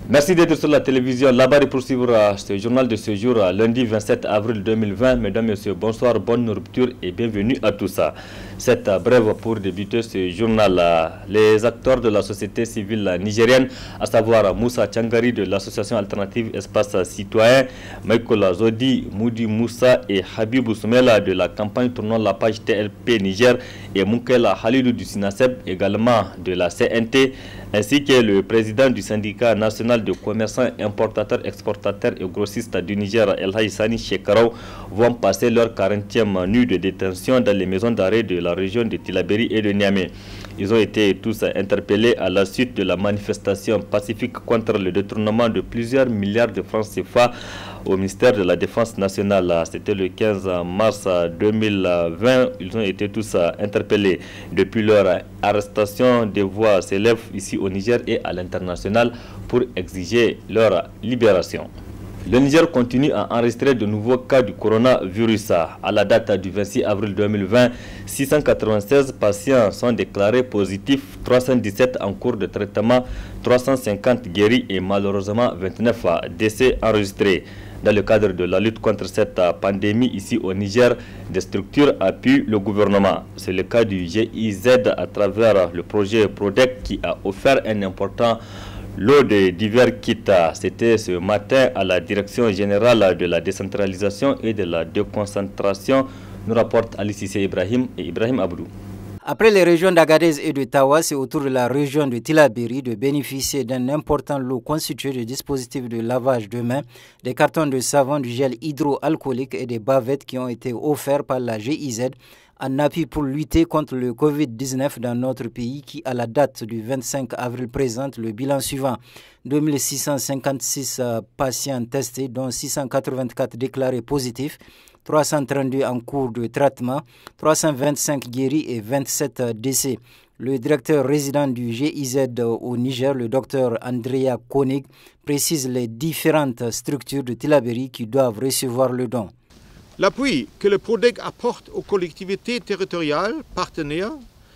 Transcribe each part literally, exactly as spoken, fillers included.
Merci d'être sur la télévision. Là-bas, pour suivre ce journal de ce jour, lundi vingt-sept avril deux mille vingt. Mesdames, Messieurs, bonsoir, bonne rupture et bienvenue à tous. Cette brève pour débuter ce journal, les acteurs de la société civile nigérienne, à savoir Moussa Tchangari de l'association alternative Espace Citoyen, Michael Zodi, Moudi Moussa et Habibou Soumela de la campagne tournant la page T L P Niger et Moukela Halidou du SINASEB, également de la C N T, ainsi que le président du syndicat national de commerçants, importateurs, exportateurs et grossistes du Niger, El Haïsani Shekarou, vont passer leur quarantième nuit de détention dans les maisons d'arrêt de la région de Tillabéri et de Niamey. Ils ont été tous interpellés à la suite de la manifestation pacifique contre le détournement de plusieurs milliards de francs C F A au ministère de la Défense nationale. C'était le quinze mars deux mille vingt. Ils ont été tous interpellés. Depuis leur arrestation, des voix s'élèvent ici au Niger et à l'international pour exiger leur libération. Le Niger continue à enregistrer de nouveaux cas du coronavirus. À la date du vingt-six avril deux mille vingt, six cent quatre-vingt-seize patients sont déclarés positifs, trois cent dix-sept en cours de traitement, trois cent cinquante guéris et malheureusement vingt-neuf décès enregistrés. Dans le cadre de la lutte contre cette pandémie ici au Niger, des structures appuient le gouvernement. C'est le cas du G I Z à travers le projet PRODEC qui a offert un important lot de divers kits. C'était ce matin à la Direction générale de la décentralisation et de la déconcentration, nous rapporte Ali Cissé Ibrahim et Ibrahim Abdou. Après les régions d'Agadez et de Tawa, c'est au tour de la région de Tillabéri de bénéficier d'un important lot constitué de dispositifs de lavage de mains, des cartons de savon, du gel hydroalcoolique et des bavettes qui ont été offerts par la G I Z en appui pour lutter contre le Covid dix-neuf dans notre pays qui, à la date du vingt-cinq avril, présente le bilan suivant. deux mille six cent cinquante-six patients testés, dont six cent quatre-vingt-quatre déclarés positifs, trois cent trente-deux en cours de traitement, trois cent vingt-cinq guéris et vingt-sept décès. Le directeur résident du G I Z au Niger, le docteur Andrea Konig, précise les différentes structures de Tillabéri qui doivent recevoir le don. L'appui que le PRODEC apporte aux collectivités territoriales partenaires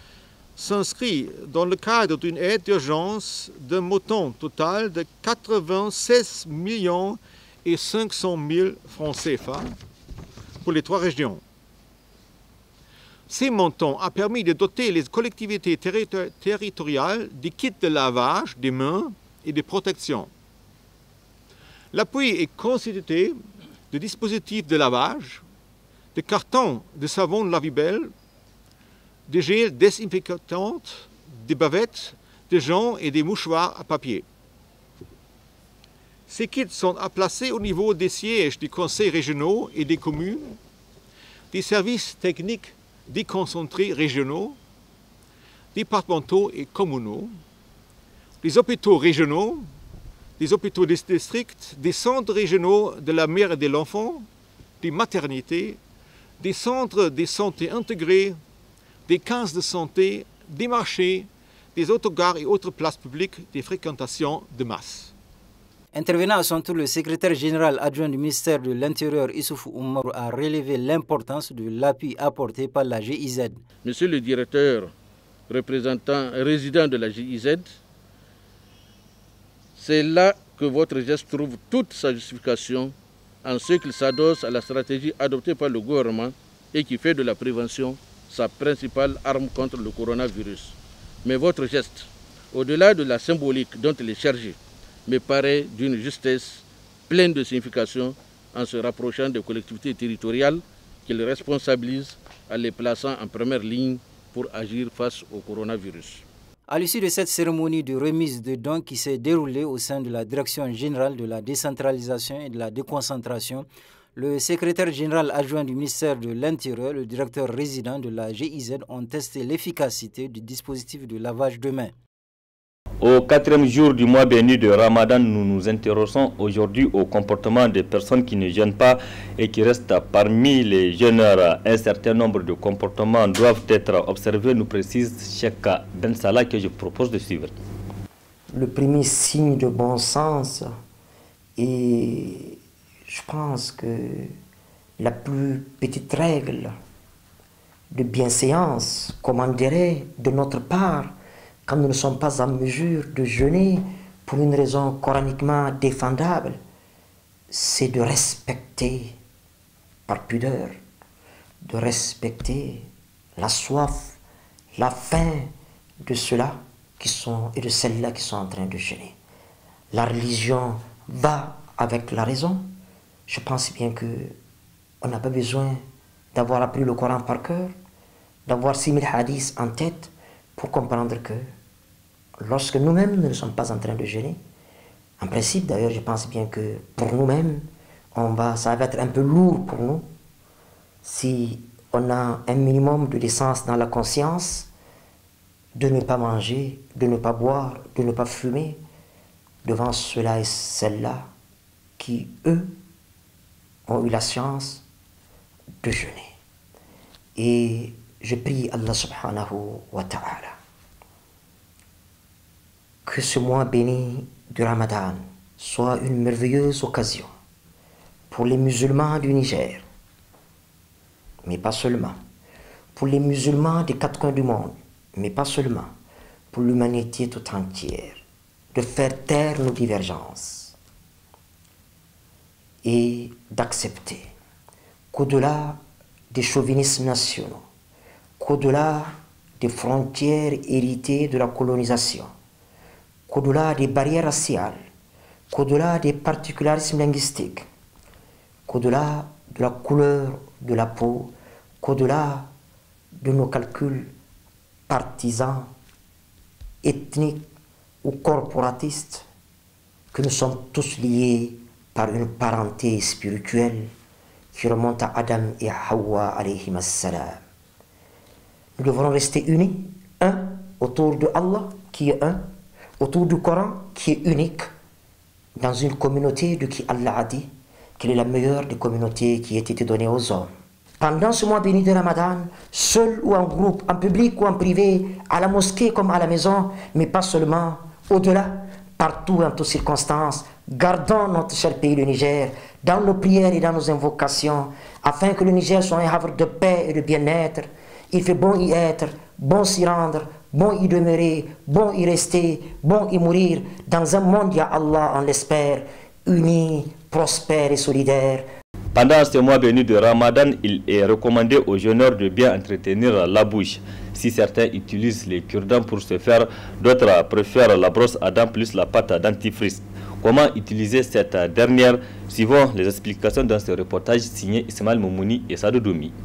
s'inscrit dans le cadre d'une aide d'urgence d'un montant total de quatre-vingt-seize millions et cinq cent mille francs C F A pour les trois régions. Ces montants ont permis de doter les collectivités terri- territoriales des kits de lavage des mains et de protection. L'appui est constitué de dispositifs de lavage, de cartons de savon Lavibel, de gel désinfectant, des bavettes, des gants et des mouchoirs à papier. Ces kits sont à placer au niveau des sièges des conseils régionaux et des communes, des services techniques déconcentrés régionaux, départementaux et communaux, des hôpitaux régionaux, des hôpitaux des districts, des centres régionaux de la mère et de l'enfant, des maternités, des centres de santé intégrés, des cases de santé, des marchés, des autogares et autres places publiques des fréquentations de masse. Intervenant à son tour, le secrétaire général adjoint du ministère de l'Intérieur, Issoufou Oumarou, a relevé l'importance de l'appui apporté par la G I Z. Monsieur le directeur représentant résident de la G I Z, c'est là que votre geste trouve toute sa justification en ce qu'il s'adosse à la stratégie adoptée par le gouvernement et qui fait de la prévention sa principale arme contre le coronavirus. Mais votre geste, au-delà de la symbolique dont il est chargé, me paraît d'une justesse pleine de signification en se rapprochant des collectivités territoriales qu'il responsabilise en les plaçant en première ligne pour agir face au coronavirus. À l'issue de cette cérémonie de remise de dons qui s'est déroulée au sein de la Direction générale de la décentralisation et de la déconcentration, le secrétaire général adjoint du ministère de l'Intérieur, le directeur résident de la G I Z ont testé l'efficacité du dispositif de lavage de mains. Au quatrième jour du mois béni de Ramadan, nous nous intéressons aujourd'hui au comportement des personnes qui ne jeûnent pas et qui restent parmi les jeûneurs. Un certain nombre de comportements doivent être observés, nous précise Cheikh Ben Salah, que je propose de suivre. Le premier signe de bon sens, et je pense que la plus petite règle de bienséance, comment dirait, de notre part, quand nous ne sommes pas en mesure de jeûner, pour une raison coraniquement défendable, c'est de respecter, par pudeur, de respecter la soif, la faim de ceux-là qui sont et de celles-là qui sont en train de jeûner. La religion va avec la raison. Je pense bien que on n'a pas besoin d'avoir appris le Coran par cœur, d'avoir six mille hadiths en tête pour comprendre que lorsque nous-mêmes ne sommes pas en train de jeûner, en principe d'ailleurs je pense bien que pour nous-mêmes, on va, ça va être un peu lourd pour nous si on a un minimum de décence dans la conscience de ne pas manger, de ne pas boire, de ne pas fumer devant ceux-là et celles-là qui, eux, ont eu la chance de jeûner. Et je prie Allah subhanahu wa ta'ala que ce mois béni du Ramadan soit une merveilleuse occasion pour les musulmans du Niger, mais pas seulement, pour les musulmans des quatre coins du monde, mais pas seulement, pour l'humanité tout entière, de faire taire nos divergences et d'accepter qu'au-delà des chauvinismes nationaux, qu'au-delà des frontières héritées de la colonisation, qu'au-delà des barrières raciales, qu'au-delà des particularismes linguistiques, qu'au-delà de la couleur de la peau, qu'au-delà de nos calculs partisans, ethniques ou corporatistes, que nous sommes tous liés par une parenté spirituelle qui remonte à Adam et à Hawa alayhim as-salam. Nous devrons rester unis, un, autour de Allah qui est un, autour du Coran qui est unique, dans une communauté de qui Allah a dit qu'elle est la meilleure des communautés qui ait été donnée aux hommes. Pendant ce mois béni de Ramadan, seul ou en groupe, en public ou en privé, à la mosquée comme à la maison, mais pas seulement, au-delà, partout en toutes circonstances, gardons notre cher pays, le Niger, dans nos prières et dans nos invocations, afin que le Niger soit un havre de paix et de bien-être. Il fait bon y être, bon s'y rendre, bon y demeurer, bon y rester, bon y mourir, dans un monde, ya Allah, on l'espère, uni, prospère et solidaire. Pendant ce mois béni de Ramadan, il est recommandé aux jeûneurs de bien entretenir la bouche. Si certains utilisent les cure-dents pour se faire, d'autres préfèrent la brosse à dents plus la pâte dentifrice. Comment utiliser cette dernière? Suivant les explications dans ce reportage signé Ismaël Moumouni et Sadou Doumi.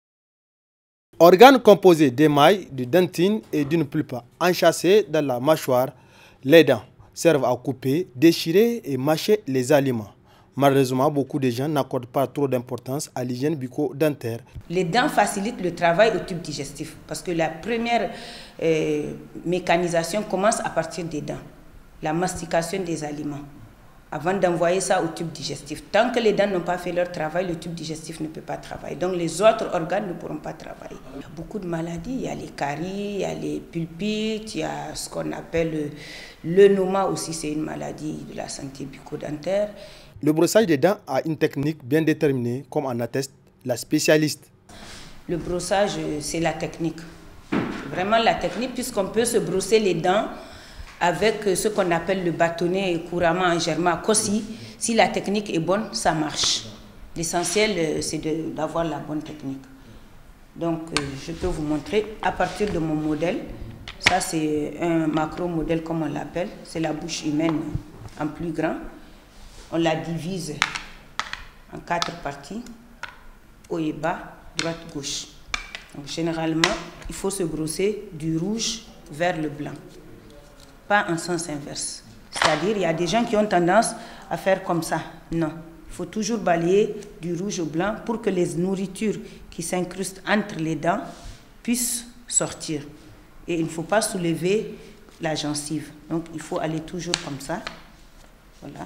Organes composés d'émail, de dentine et d'une pulpe enchâssée dans la mâchoire, les dents servent à couper, déchirer et mâcher les aliments. Malheureusement, beaucoup de gens n'accordent pas trop d'importance à l'hygiène bucco-dentaire. Les dents facilitent le travail au tube digestif parce que la première euh, mécanisation commence à partir des dents, la mastication des aliments, avant d'envoyer ça au tube digestif. Tant que les dents n'ont pas fait leur travail, le tube digestif ne peut pas travailler. Donc les autres organes ne pourront pas travailler. Il y a beaucoup de maladies, il y a les caries, il y a les pulpites, il y a ce qu'on appelle le noma aussi, c'est une maladie de la santé bucco-dentaire. Le brossage des dents a une technique bien déterminée, comme en atteste la spécialiste. Le brossage, c'est la technique. Vraiment la technique, puisqu'on peut se brosser les dents avec ce qu'on appelle le bâtonnet couramment en germain, cossi. Si la technique est bonne, ça marche. L'essentiel, c'est d'avoir la bonne technique. Donc, je peux vous montrer à partir de mon modèle. Ça, c'est un macro-modèle, comme on l'appelle. C'est la bouche humaine en plus grand. On la divise en quatre parties, haut et bas, droite, gauche. Donc, généralement, il faut se brosser du rouge vers le blanc, pas en sens inverse. C'est-à-dire, il y a des gens qui ont tendance à faire comme ça. Non, il faut toujours balayer du rouge au blanc pour que les nourritures qui s'incrustent entre les dents puissent sortir. Et il ne faut pas soulever la gencive. Donc, il faut aller toujours comme ça. Voilà.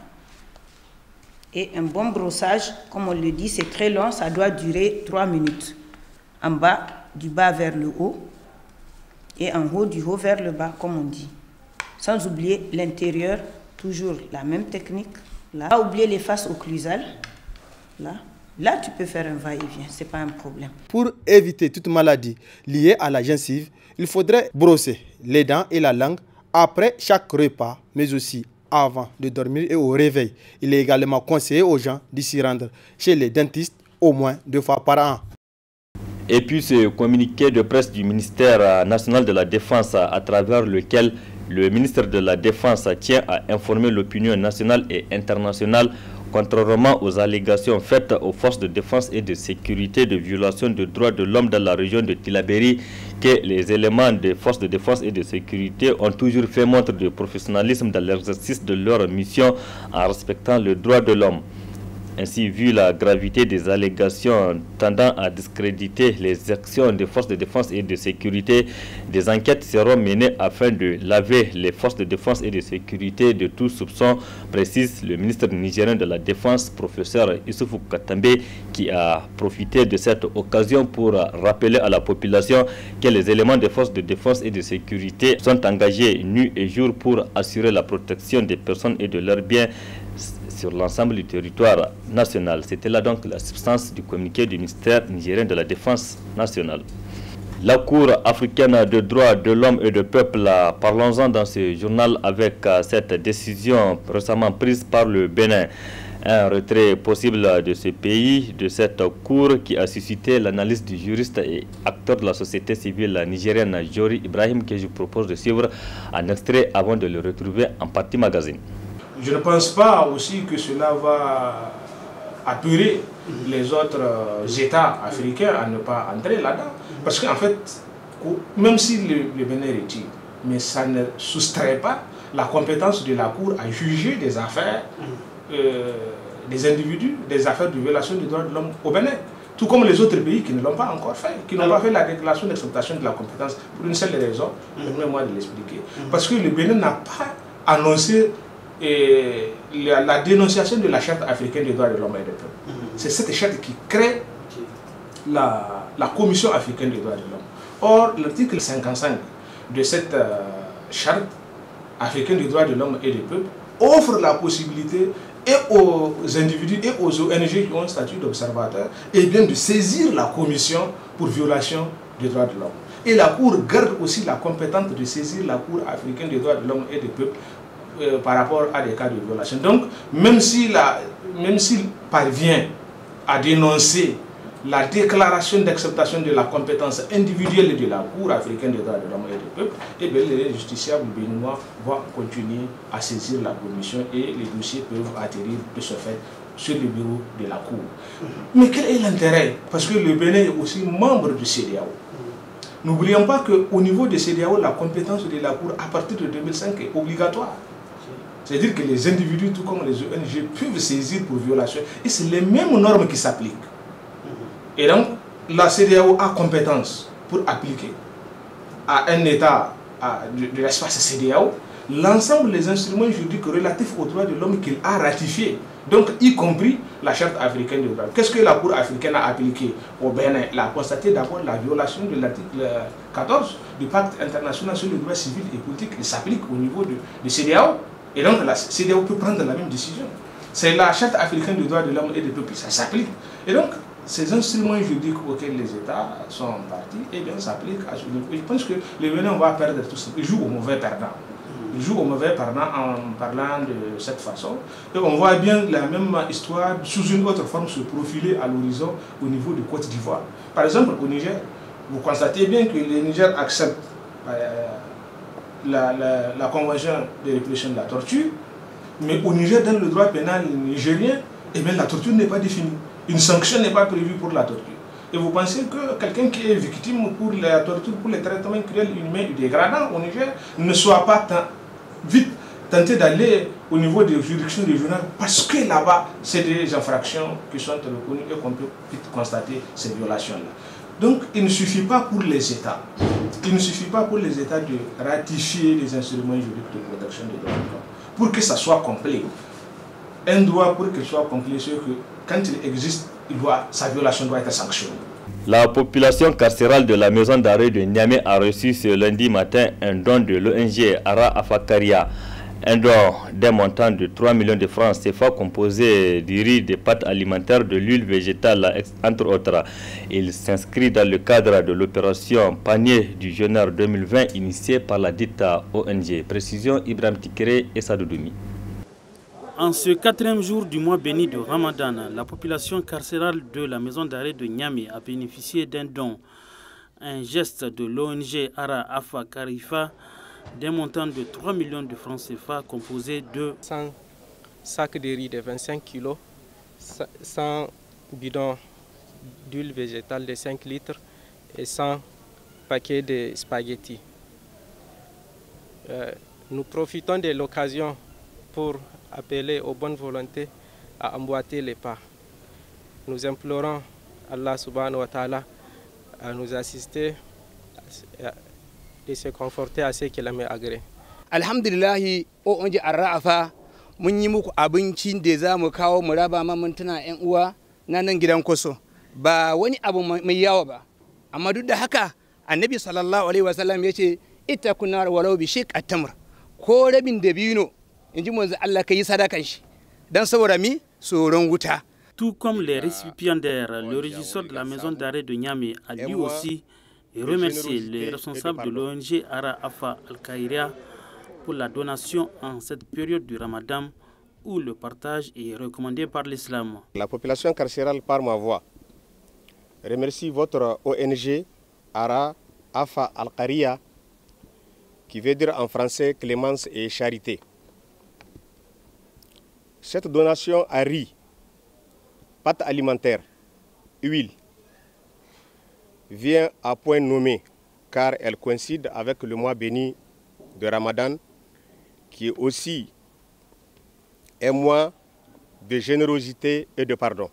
Et un bon brossage, comme on le dit, c'est très long, ça doit durer trois minutes. En bas, du bas vers le haut, et en haut, du haut vers le bas, comme on dit. Sans oublier l'intérieur, toujours la même technique. Là, pas oublier les faces occlusales. Là, là, tu peux faire un va-et-vient, ce n'est pas un problème. Pour éviter toute maladie liée à la gencive, il faudrait brosser les dents et la langue après chaque repas, mais aussi avant de dormir et au réveil. Il est également conseillé aux gens de s'y rendre chez les dentistes au moins deux fois par an. Et puis ce communiqué de presse du ministère national de la Défense à travers lequel le ministre de la Défense tient à informer l'opinion nationale et internationale contrairement aux allégations faites aux forces de défense et de sécurité de violation des droits de l'homme dans la région de Tillabéri, que les éléments des forces de défense et de sécurité ont toujours fait montre de professionnalisme dans l'exercice de leur mission en respectant les droits de l'homme. Ainsi, vu la gravité des allégations tendant à discréditer les actions des forces de défense et de sécurité, des enquêtes seront menées afin de laver les forces de défense et de sécurité de tout soupçon, précise le ministre nigérien de la Défense, professeur Issoufou Katambe, qui a profité de cette occasion pour rappeler à la population que les éléments des forces de défense et de sécurité sont engagés nuit et jour pour assurer la protection des personnes et de leurs biens sur l'ensemble du territoire national. C'était là donc la substance du communiqué du ministère nigérien de la Défense nationale. La Cour africaine de droits de l'homme et du peuple, parlons-en dans ce journal avec cette décision récemment prise par le Bénin. Un retrait possible de ce pays, de cette cour qui a suscité l'analyse du juriste et acteur de la société civile nigérienne Jori Ibrahim, que je vous propose de suivre en extrait avant de le retrouver en partie magazine. Je ne pense pas aussi que cela va appuyer les autres États africains à ne pas entrer là-dedans. Parce qu'en fait, même si le, le Bénin retire, mais ça ne soustrait pas la compétence de la Cour à juger des affaires euh, des individus, des affaires de violation des droits de l'homme au Bénin. Tout comme les autres pays qui ne l'ont pas encore fait, qui n'ont pas fait la déclaration d'acceptation de la compétence pour une seule raison, permettez-moi de l'expliquer. Parce que le Bénin n'a pas annoncé et la, la dénonciation de la Charte africaine des droits de l'homme et des peuples. Mm-hmm. C'est cette charte qui crée la, la Commission africaine des droits de l'homme. Or, l'article cinquante-cinq de cette euh, Charte africaine des droits de l'homme et des peuples offre la possibilité et aux individus et aux O N G qui ont un statut d'observateur et bien de saisir la Commission pour violation des droits de l'homme. Et la Cour garde aussi la compétence de saisir la Cour africaine des droits de l'homme et des peuples Euh, par rapport à des cas de violation. Donc, même s'il s'il parvient à dénoncer la déclaration d'acceptation de la compétence individuelle de la Cour africaine des droits de l'homme et du peuple, et bien les justiciables béninois vont continuer à saisir la commission et les dossiers peuvent atterrir de ce fait sur le bureau de la Cour. Mais quel est l'intérêt? Parce que le Bénin est aussi membre du C D A O. N'oublions pas qu'au niveau du C D A O, la compétence de la Cour à partir de deux mille cinq est obligatoire. C'est-à-dire que les individus, tout comme les O N G, peuvent saisir pour violation. Et c'est les mêmes normes qui s'appliquent. Et donc, la C D A O a compétence pour appliquer à un État à, de, de l'espace C D A O l'ensemble des instruments juridiques relatifs aux droits de l'homme qu'il a ratifiés. Donc, y compris la Charte africaine des droits de l'homme. Qu'est-ce que la Cour africaine a appliqué au Bénin? Elle a constaté d'abord la violation de l'article quatorze du Pacte international sur les droits civils et politiques. Il s'applique au niveau de, de C D A O. Et donc la C D A O peut prendre la même décision. C'est la Charte africaine des droits de l'homme et des peuples, ça s'applique. Et donc, ces instruments juridiques auxquels les États sont partis, eh bien, s'appliquent à ce niveau. Je pense que le Bénin va perdre tout ça. Il joue au mauvais perdant. Il joue au mauvais perdant en parlant de cette façon. Et on voit bien la même histoire sous une autre forme se profiler à l'horizon au niveau de Côte d'Ivoire. Par exemple, au Niger, vous constatez bien que le Niger accepte euh, La, la, la convention de répression de la torture, mais au Niger, dans le droit pénal nigérien, eh bien, la torture n'est pas définie. Une sanction n'est pas prévue pour la torture. Et vous pensez que quelqu'un qui est victime pour la torture, pour les traitements cruels, inhumains ou dégradants au Niger, ne soit pas vite tenté d'aller au niveau des juridictions régionales parce que là-bas, c'est des infractions qui sont reconnues et qu'on peut vite constater ces violations-là. Donc, il ne suffit pas pour les États, il ne suffit pas pour les États de ratifier les instruments juridiques de protection des droits de l'homme. Pour que ça soit complet, un droit pour qu'il soit complet, c'est que quand il existe, il doit, sa violation doit être sanctionnée. La population carcérale de la maison d'arrêt de Niamey a reçu ce lundi matin un don de l'O N G Ara Afakaria. Un don d'un montant de trois millions de francs C F A composé du riz, des pâtes alimentaires, de l'huile végétale, entre autres. Il s'inscrit dans le cadre de l'opération Panier du Jeûneur deux mille vingt initiée par la dite O N G. Précision Ibrahim Tikere et Sadoudoumi. En ce quatrième jour du mois béni de Ramadan, la population carcérale de la maison d'arrêt de Niamey a bénéficié d'un don, un geste de l'O N G Ara Afa Karifa d'un montant de trois millions de francs C F A composé de cent sacs de riz de vingt-cinq kilos, cent bidons d'huile végétale de cinq litres et cent paquets de spaghettis. Euh, nous profitons de l'occasion pour appeler aux bonnes volontés à emboîter les pas. Nous implorons Allah subhanahu wa ta'ala à nous assister et se conforter à ce qu'il a mis agré. Alhamdulillahi, O N G Arra'afa mun yi muku abincin da za mu kawo mu raba ma mintuna ƴan uwa na nan gidan Koso. Ba wani abu mai yawa ba. Amma duk da haka Annabi sallallahu alaihi wasallam yace ittaqun nar walau bi shiq at-tamr. Ko rabin dabino inji manzo Allah kai sadakan shi. Dan saboda mi tsoron wuta. Tout comme les récipiendaires, le régisseur de la maison d'arrêt de Niamey a lui aussi remercié les responsables de l'O N G Ara Afa Al-Khaïria pour la donation en cette période du Ramadan où le partage est recommandé par l'islam. La population carcérale, par ma voix, remercie votre O N G Ara Afa Al-Khaïria, qui veut dire en français clémence et charité. Cette donation à riz, pâtes alimentaires, huile, vient à point nommé car elle coïncide avec le mois béni de Ramadan, qui est aussi un mois de générosité et de pardon.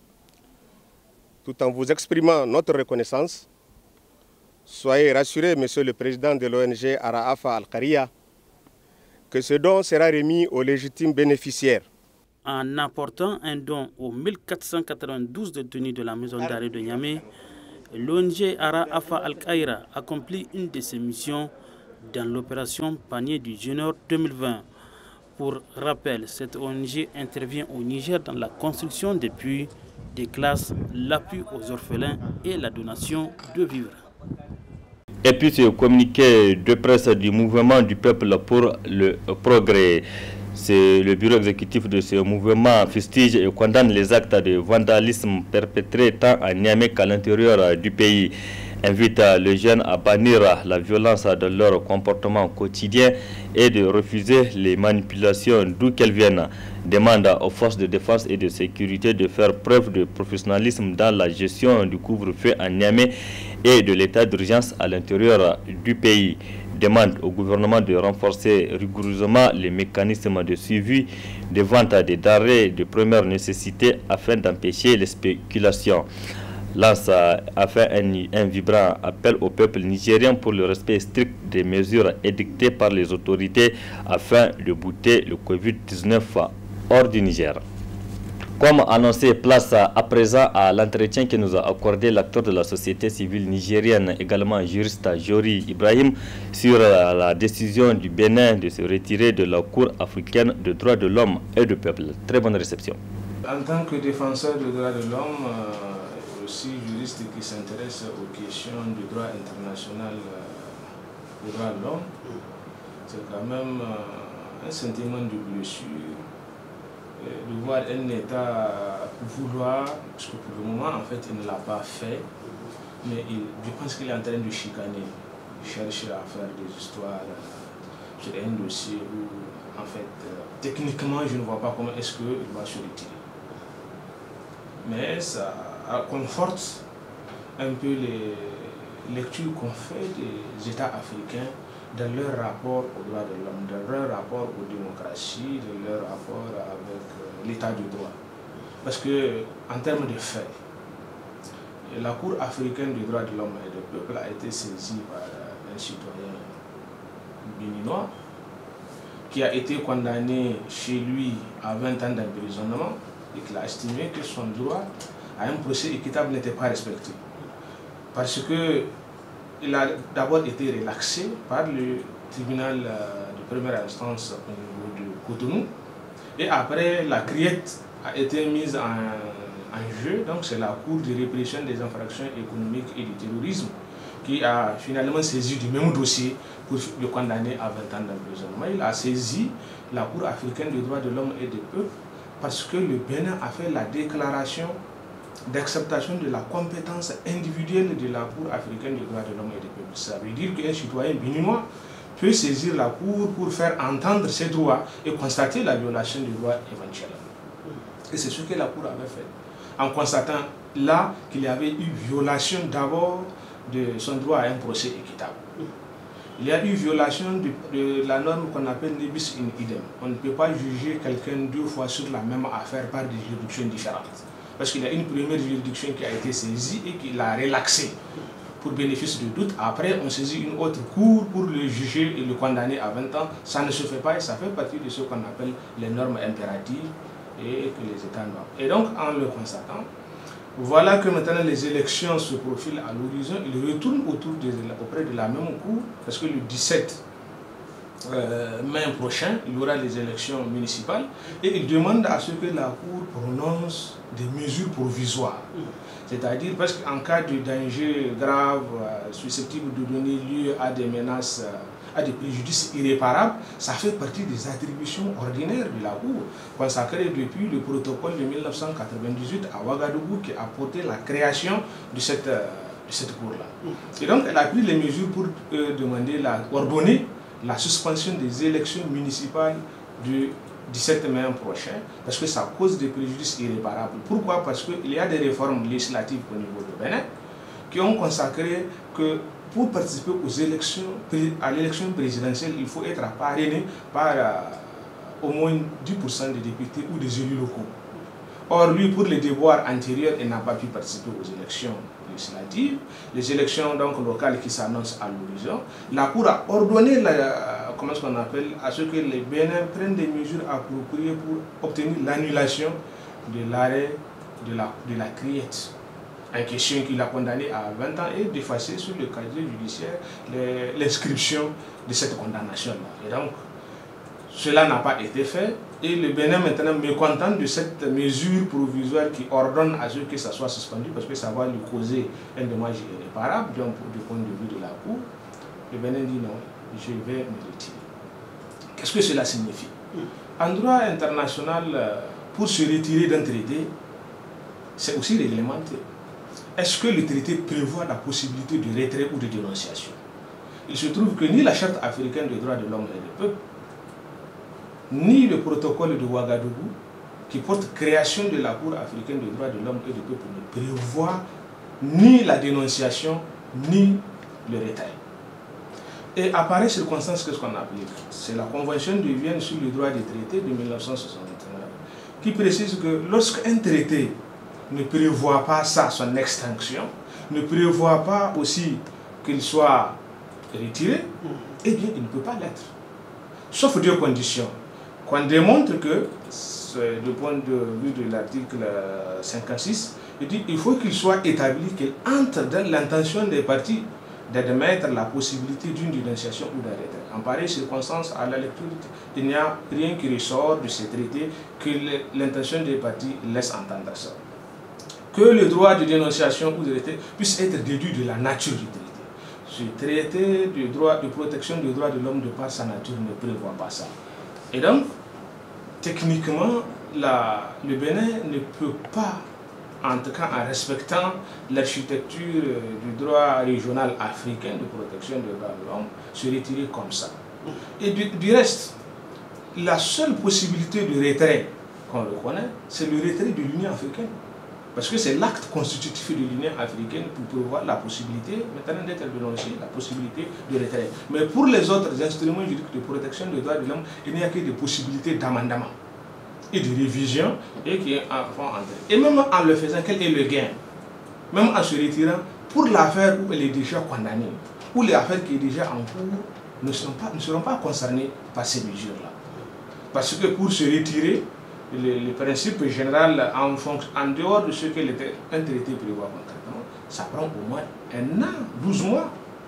Tout en vous exprimant notre reconnaissance, soyez rassurés, Monsieur le Président de l'O N G Ara Afa Al-Khaïria, que ce don sera remis aux légitimes bénéficiaires. En apportant un don aux mille quatre cent quatre-vingt-douze détenus de la maison d'arrêt de Niamey, l'O N G Ara Afa Al-Khaïria accomplit une de ses missions dans l'opération Panier du Jeûneur deux mille vingt. Pour rappel, cette O N G intervient au Niger dans la construction des puits, des classes, l'appui aux orphelins et la donation de vivres. Et puis ce communiqué de presse du mouvement du peuple pour le progrès. C'est le bureau exécutif de ce mouvement fustige et condamne les actes de vandalisme perpétrés tant à Niamey qu'à l'intérieur du pays. Invite les jeunes à bannir la violence de leur comportement quotidien et de refuser les manipulations d'où qu'elles viennent. Demande aux forces de défense et de sécurité de faire preuve de professionnalisme dans la gestion du couvre-feu à Niamey et de l'état d'urgence à l'intérieur du pays. Demande au gouvernement de renforcer rigoureusement les mécanismes de suivi des ventes des denrées de première nécessité afin d'empêcher les spéculations. Lance a fait un, un vibrant appel au peuple nigérien pour le respect strict des mesures édictées par les autorités afin de bouter le Covid dix-neuf hors du Niger. Comme annoncé, place à présent à l'entretien que nous a accordé l'acteur de la société civile nigérienne, également juriste Jori Ibrahim, sur la décision du Bénin de se retirer de la Cour africaine des droits de l'homme et du peuple. Très bonne réception. En tant que défenseur des droits de l'homme, euh, aussi juriste qui s'intéresse aux questions du droit international euh, des droits de l'homme, c'est quand même euh, un sentiment de blessure de voir un État vouloir, parce que pour le moment, en fait, il ne l'a pas fait, mais il, je pense qu'il est en train de chicaner, chercher à faire des histoires euh, sur un dossier où, en fait, euh, techniquement, je ne vois pas comment est-ce qu'il va se retirer. Mais ça conforte un peu les lectures qu'on fait des États africains dans leur rapport aux droits de l'homme, dans leur rapport aux démocraties, dans leur rapport avec euh, l'état de droit. Parce que, en termes de faits, la Cour africaine des droits de l'homme et du peuple a été saisie par un citoyen béninois qui a été condamné chez lui à vingt ans d'emprisonnement et qu'il a estimé que son droit à un procès équitable n'était pas respecté. Parce que il a d'abord été relaxé par le tribunal de première instance au niveau de Cotonou. Et après, la criette a été mise en, en jeu. Donc c'est la Cour de répression des infractions économiques et du terrorisme qui a finalement saisi du même dossier pour le condamner à vingt ans d'emprisonnement. Il a saisi la Cour africaine des droits de l'homme et des peuples parce que le Bénin a fait la déclaration d'acceptation de la compétence individuelle de la Cour africaine des droits de l'homme et des peuples. Ça veut dire qu'un citoyen béninois peut saisir la Cour pour faire entendre ses droits et constater la violation des droits éventuellement. Et c'est ce que la Cour avait fait, en constatant là qu'il y avait eu violation d'abord de son droit à un procès équitable. Il y a eu violation de, de la norme qu'on appelle ne bis in idem. On ne peut pas juger quelqu'un deux fois sur la même affaire par des juridictions différentes. Parce qu'il y a une première juridiction qui a été saisie et qui l'a relaxée pour bénéfice de doute. Après, on saisit une autre cour pour le juger et le condamner à vingt ans. Ça ne se fait pas et ça fait partie de ce qu'on appelle les normes impératives et que les États doivent. Et donc, en le constatant, voilà que maintenant les élections se profilent à l'horizon. Ils retournent autour de, auprès de la même cour, parce que le dix-sept euh, mai prochain, il y aura les élections municipales, et ils demandent à ce que la cour prononce des mesures provisoires. C'est-à-dire parce qu'en cas de danger grave, euh, susceptible de donner lieu à des menaces, euh, à des préjudices irréparables, ça fait partie des attributions ordinaires de la Cour, consacrées depuis le protocole de mille neuf cent quatre-vingt-dix-huit à Ouagadougou qui a porté la création de cette, euh, de cette Cour-là. Et donc elle a pris les mesures pour euh, demander, la, ordonner la suspension des élections municipales du dix-sept mai prochain, parce que ça cause des préjudices irréparables. Pourquoi? Parce qu'il y a des réformes législatives au niveau de Bénin qui ont consacré que pour participer aux élections, à l'élection présidentielle, il faut être parrainé par euh, au moins dix pour cent des députés ou des élus locaux. Or, lui, pour les devoirs antérieurs, il n'a pas pu participer aux élections législatives, les élections donc locales qui s'annoncent à l'horizon. La Cour a ordonné, la, comment est-ce qu'on appelle, à ce que les Bénins prennent des mesures appropriées pour obtenir l'annulation de l'arrêt de la, de la criette en question qu'il a condamné à vingt ans et d'effacer sur le casier judiciaire l'inscription de cette condamnation-là. Et donc, cela n'a pas été fait et le Bénin maintenant mécontent de cette mesure provisoire qui ordonne à ce que ça soit suspendu parce que ça va lui causer un dommage irréparable donc, du point de vue de la Cour. Le Bénin dit non, je vais me retirer. Qu'est-ce que cela signifie? En droit international, pour se retirer d'un traité, c'est aussi réglementé. Est-ce que le traité prévoit la possibilité de retrait ou de dénonciation? Il se trouve que ni la Charte africaine des droits de l'homme et du peuple, ni le protocole de Ouagadougou, qui porte création de la Cour africaine des droits de l'homme et du peuple, ne prévoit ni la dénonciation, ni le retrait. Et à pareille circonstance, qu'est-ce qu'on applique? C'est la Convention de Vienne sur le droit des traités de mille neuf cent soixante-neuf, qui précise que lorsqu'un traité ne prévoit pas ça, son extinction, ne prévoit pas aussi qu'il soit retiré, eh bien, il ne peut pas l'être. Sauf deux conditions. Qu'on démontre que, du point de vue de l'article cinquante-six, il dit qu'il faut qu'il soit établi qu'il entre dans l'intention des parties d'admettre la possibilité d'une dénonciation ou d'un retrait. En pareille circonstance, à la lecture, il n'y a rien qui ressort de ces traités que l'intention des parties laisse entendre ça. Que le droit de dénonciation ou de retrait puisse être déduit de la nature du traité. Ce traité de, droit, de protection des droits de l'homme de par sa nature ne prévoit pas ça. Et donc, techniquement, la, le Bénin ne peut pas, en tout cas en respectant l'architecture du droit régional africain de protection des droits de l'homme, se retirer comme ça. Et du, du reste, la seule possibilité de retrait qu'on reconnaît, c'est le retrait de l'Union africaine. Parce que c'est l'acte constitutif de l'Union africaine pour prévoir la possibilité, maintenant d'être dénoncé, la possibilité de retrait. Mais pour les autres instruments juridiques de protection des droits de l'homme, il n'y a que des possibilités d'amendement et de révision et qui font entrer. Et même en le faisant, quel est le gain? Même en se retirant, pour l'affaire où elle est déjà condamnée, ou l'affaire qui est déjà en cours, ne seront pas, ne seront pas concernées par ces mesures-là. Parce que pour se retirer, Le, le principe général en, en dehors de ce que un traité prévoit concrètement, ça prend au moins un an, douze mois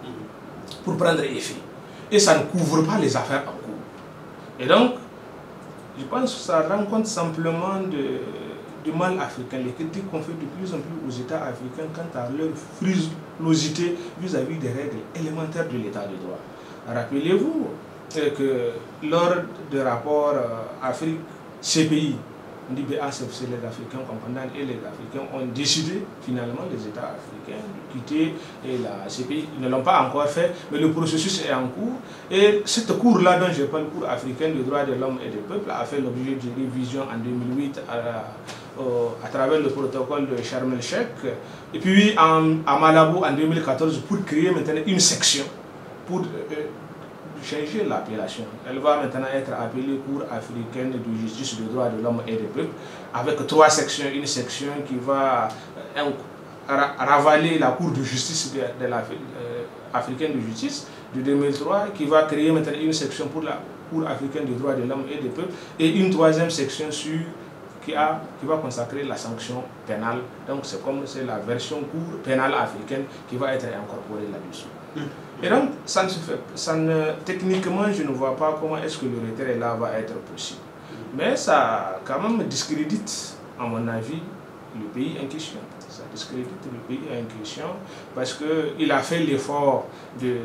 pour prendre effet. Et ça ne couvre pas les affaires en cours. Et donc, je pense que ça rend compte simplement de, du mal africain, les critiques qu'on fait de plus en plus aux États africains quant à leur frilosité vis-à-vis des règles élémentaires de l'État de droit. Rappelez-vous que lors du rapport Afrique-C P I, on dit B A C c'est les Africains comprenant et les Africains ont décidé finalement, les États africains, de quitter et la C P I. Ils ne l'ont pas encore fait, mais le processus est en cours. Et cette cour-là, dont je parle, Cour africaine des droits de l'homme et des peuples, a fait l'objet d'une révision en deux mille huit à, à, à travers le protocole de Sharm el-Sheikh. Et puis en, à Malabo en deux mille quatorze pour créer maintenant une section pour euh, changer l'appellation. Elle va maintenant être appelée Cour africaine de justice des droits de l'homme et des peuples, avec trois sections. Une section qui va euh, ravaler la Cour de justice de, de l'Afrique euh, africaine de justice de deux mille trois, qui va créer maintenant une section pour la Cour africaine des droits de l'homme et des peuples, et une troisième section sur, qui, a, qui va consacrer la sanction pénale. Donc c'est comme c'est la version Cour pénale africaine qui va être incorporée là-dessus. Et donc, ça ne se fait, ça ne, techniquement, je ne vois pas comment est-ce que le retrait là va être possible. Mais ça, quand même, discrédite, à mon avis, le pays en question. Ça discrédite le pays en question parce qu'il a fait l'effort de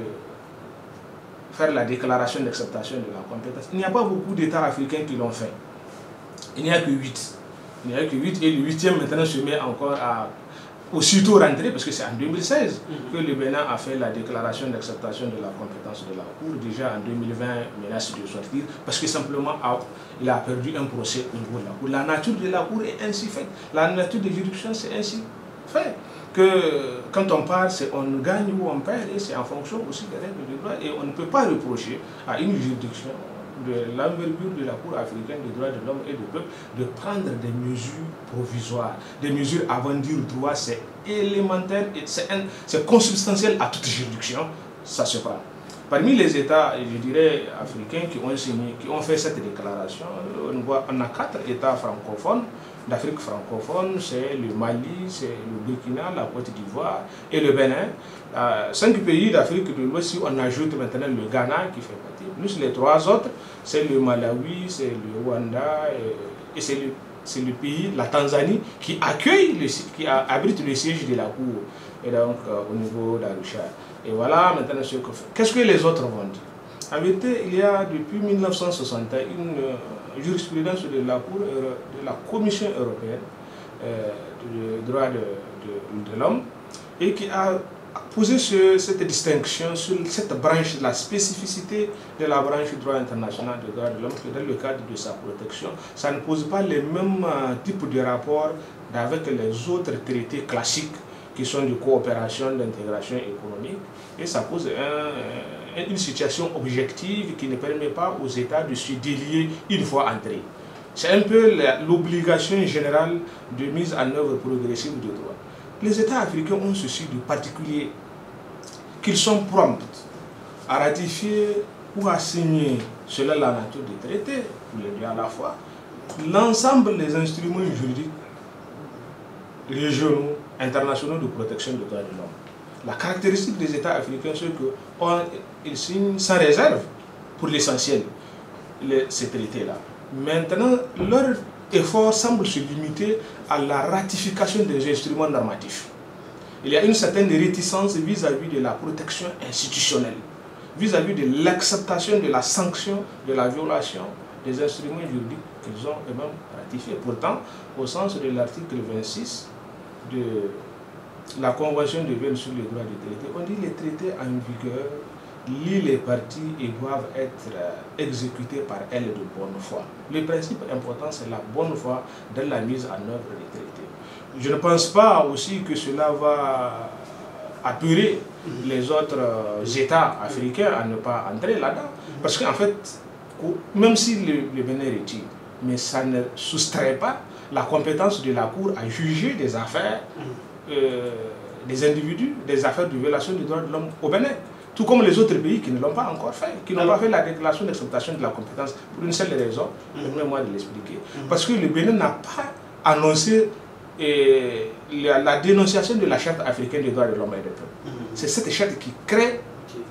faire la déclaration d'acceptation de la compétence. Il n'y a pas beaucoup d'États africains qui l'ont fait. Il n'y a que huit. Il n'y a que huit et le huitième maintenant se met encore à aussitôt rentrer, parce que c'est en deux mille seize mm-hmm. que le Bénin a fait la déclaration d'acceptation de la compétence de la Cour. Déjà en deux mille vingt, menace de sortir, parce que simplement il a perdu un procès au niveau de la Cour. La nature de la Cour est ainsi faite. La nature des juridictions, c'est ainsi fait. Que quand on parle, on gagne ou on perd, et c'est en fonction aussi des règles de droit. Et on ne peut pas reprocher à une juridiction de l'envergure de la Cour africaine des droits de l'homme et du peuple de prendre des mesures provisoires, des mesures avant de dire droit, c'est élémentaire, c'est consubstantiel à toute juridiction, ça se prend. Parmi les États, je dirais, africains qui ont signé, qui ont fait cette déclaration, on, voit, on a quatre États francophones d'Afrique francophone, c'est le Mali, c'est le Burkina, la Côte d'Ivoire et le Bénin. Euh, cinq pays d'Afrique de l'Ouest, si on ajoute maintenant le Ghana qui fait partie, plus les trois autres, c'est le Malawi, c'est le Rwanda et, et c'est le, le pays, la Tanzanie, qui accueille, le, qui a, abrite le siège de la Cour, et donc euh, au niveau d'Arusha. Et voilà maintenant ce que fait. Qu'est-ce que les autres vont dire? En vérité, il y a depuis mille neuf cent soixante une euh, jurisprudence de la Cour, de la Commission européenne euh, de droits de, de, de l'homme, et qui a posé ce, cette distinction sur cette branche, la spécificité de la branche du droit international des droits de l'homme, que dans le cadre de sa protection, ça ne pose pas les mêmes euh, types de rapports avec les autres traités classiques qui sont de coopération, d'intégration économique, et ça pose un, une situation objective qui ne permet pas aux États de se délier une fois entrés. C'est un peu l'obligation générale de mise en œuvre progressive de droit. Les États africains ont ceci de particulier, qu'ils sont prompts à ratifier ou à signer, selon la nature des traités, pour les deux à la fois, l'ensemble des instruments juridiques régionaux, internationaux de protection des droits de l'homme. La caractéristique des États africains, c'est qu'ils signent sans réserve, pour l'essentiel, ces traités-là. Maintenant, leur effort semble se limiter à la ratification des instruments normatifs. Il y a une certaine réticence vis-à-vis de la protection institutionnelle, vis-à-vis de l'acceptation de la sanction de la violation des instruments juridiques qu'ils ont eux-mêmes ratifiés. Pourtant, au sens de l'article vingt-six de la Convention de Vienne sur les droits des traités, on dit les traités en vigueur lient les parties et doivent être exécutés par elles de bonne foi. Le principe important, c'est la bonne foi dans la mise en œuvre des traités. Je ne pense pas aussi que cela va appuyer les autres États africains à ne pas entrer là-dedans. Parce qu'en fait, même si le, le Bénin retire, mais ça ne soustrait pas la compétence de la Cour à juger des affaires euh, des individus, des affaires de violation des droits de l'homme au Bénin. Tout comme les autres pays qui ne l'ont pas encore fait, qui n'ont pas fait la déclaration d'acceptation de la compétence pour une seule raison, permettez-moi de l'expliquer. Parce que le Bénin n'a pas annoncé et la, la dénonciation de la Charte africaine des droits de l'homme et des peuples. Mm-hmm. C'est cette charte qui crée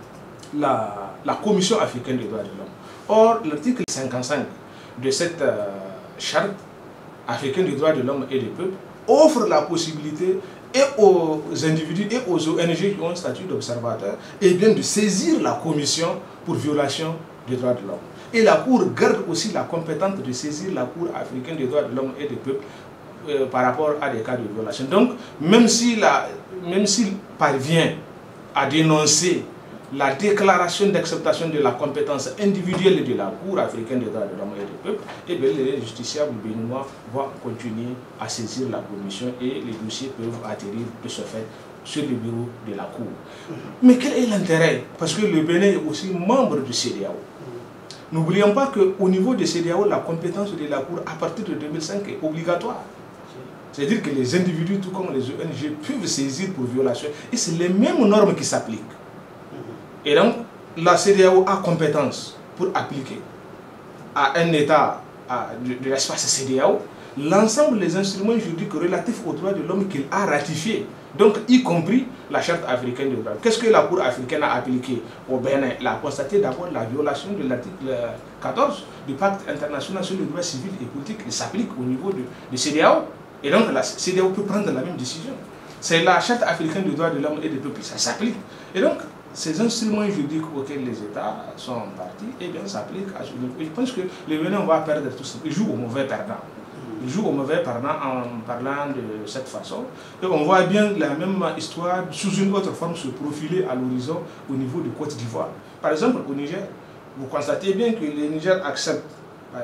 la, la Commission africaine des droits de l'homme. Or, l'article cinquante-cinq de cette euh, charte africain des droits de l'homme et des peuples offre la possibilité et aux individus et aux O N G qui ont un statut d'observateur et bien de saisir la commission pour violation des droits de l'homme. Et la Cour garde aussi la compétence de saisir la Cour africaine des droits de l'homme et des peuples euh, par rapport à des cas de violation. Donc, même s'il même s'il parvient à dénoncer la déclaration d'acceptation de la compétence individuelle de la Cour africaine des droits de l'homme et des peuples, et bien les justiciables béninois vont continuer à saisir la commission et les dossiers peuvent atterrir de ce fait sur le bureau de la Cour. Mais quel est l'intérêt? Parce que le Bénin est aussi membre du C D A O. N'oublions pas qu'au niveau du C D A O, la compétence de la Cour à partir de deux mille cinq est obligatoire. C'est-à-dire que les individus, tout comme les O N G, peuvent saisir pour violation. Et c'est les mêmes normes qui s'appliquent. Et donc, la C D A O a compétence pour appliquer à un État à, de, de l'espace C D A O l'ensemble des instruments juridiques relatifs aux droits de l'homme qu'il a ratifiés. Donc, y compris la Charte africaine des droits de l'homme. Qu'est-ce que la Cour africaine a appliqué au Bénin? Elle a constaté d'abord la violation de l'article quatorze du Pacte international sur les droits civils et politiques qui s'applique au niveau de, de C D A O. Et donc, la C D A O peut prendre la même décision. C'est la Charte africaine des droits de l'homme et des peuples, ça s'applique. Et donc, ces instruments juridiques auxquels les États sont partis, eh bien, s'appliquent à ce niveau. Et je pense que le Bénin va perdre tout ça. Il joue au mauvais perdant. Il joue au mauvais perdant en parlant de cette façon. Et on voit bien la même histoire sous une autre forme se profiler à l'horizon au niveau de Côte d'Ivoire. Par exemple, au Niger, vous constatez bien que le Niger accepte euh,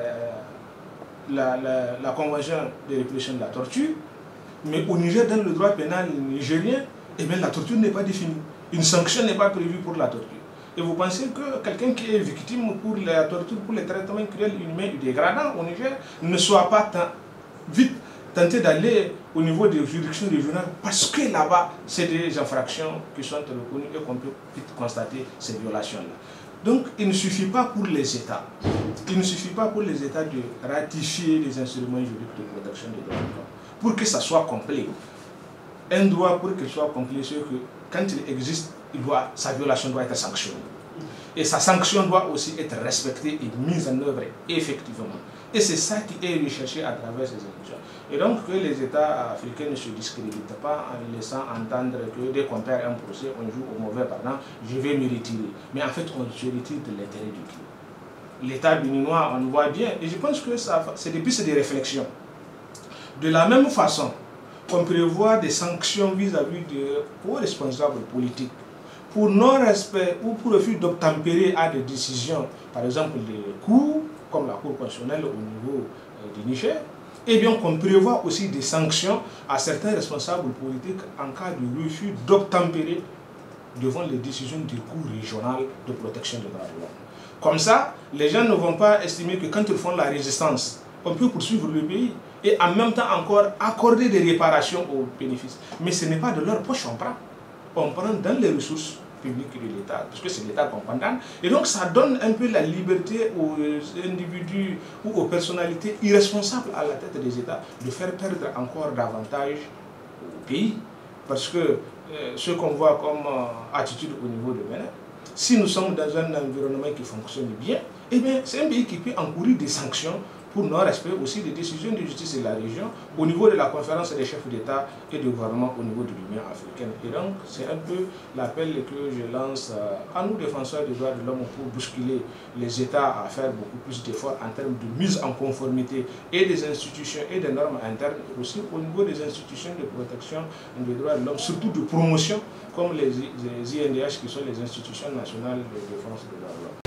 la, la, la Convention de répression de la torture, mais au Niger, dans le droit pénal nigérien, eh bien, la torture n'est pas définie. Une sanction n'est pas prévue pour la torture. Et vous pensez que quelqu'un qui est victime pour la torture, pour les traitements cruels, inhumains et dégradants au Niger, ne soit pas vite tenté d'aller au niveau des juridictions régionales parce que là-bas, c'est des infractions qui sont reconnues et qu'on peut vite constater ces violations-là. Donc, il ne suffit pas pour les États, il ne suffit pas pour les États de ratifier les instruments juridiques de protection des droits de l'homme pour que ça soit complet. Un droit, pour qu'il soit complet, c'est que quand il existe, il doit, sa violation doit être sanctionnée. Et sa sanction doit aussi être respectée et mise en œuvre effectivement. Et c'est ça qui est recherché à travers ces élections. Et donc que les États africains ne se discréditent pas en laissant entendre que dès qu'on perd un procès, on joue au mauvais pardon, je vais me retirer. Mais en fait, on se retire de l'intérêt du client. L'État béninois, on le voit bien, et je pense que c'est des pistes de réflexion. De la même façon, on prévoit des sanctions vis-à-vis de hauts responsables politiques pour non-respect ou pour refus d'obtempérer à des décisions, par exemple des cours, comme la Cour constitutionnelle au niveau euh, du Niger, et bien qu'on prévoit aussi des sanctions à certains responsables politiques en cas de refus d'obtempérer devant les décisions des cours régionales de protection des droits de l'homme. Comme ça, les gens ne vont pas estimer que quand ils font la résistance, on peut poursuivre le pays et en même temps encore accorder des réparations aux bénéfices. Mais ce n'est pas de leur poche qu'on prend. On prend dans les ressources publiques de l'État, parce que c'est l'État qu'on condamne. Et donc ça donne un peu la liberté aux individus ou aux personnalités irresponsables à la tête des États de faire perdre encore davantage au pays. Parce que euh, ce qu'on voit comme euh, attitude au niveau de Bénin, si nous sommes dans un environnement qui fonctionne bien, eh bien c'est un pays qui peut encourir des sanctions pour non-respect aussi des décisions de justice de la région au niveau de la conférence des chefs d'État et de gouvernement au niveau de l'Union africaine. Et donc, c'est un peu l'appel que je lance à nous, défenseurs des droits de l'homme, pour bousculer les États à faire beaucoup plus d'efforts en termes de mise en conformité et des institutions et des normes internes, et aussi au niveau des institutions de protection des droits de l'homme, surtout de promotion, comme les I N D H qui sont les institutions nationales de défense des droits de l'homme.